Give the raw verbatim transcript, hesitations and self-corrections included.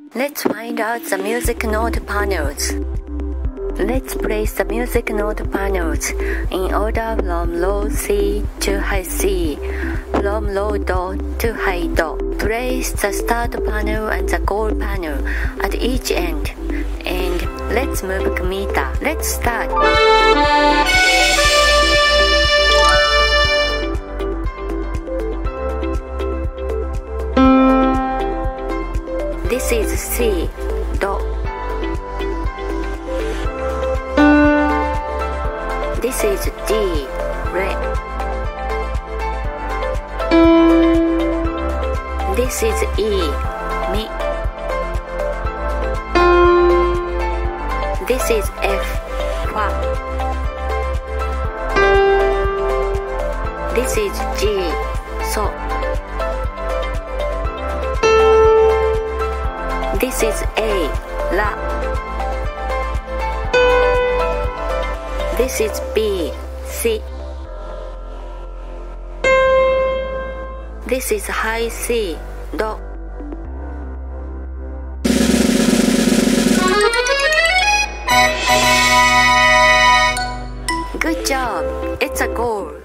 Let's find out the music note panels. Let's place the music note panels in order from low C to high C, from low Do to high Do. Place the start panel and the goal panel at each end. And let's move Kmita. Let's start. This is C, Do. This is D, Re. This is E, Mi. This is F, Fa. This is G, So. This is A, La. This is B, C. This is high C, Do. Good job! It's a goal!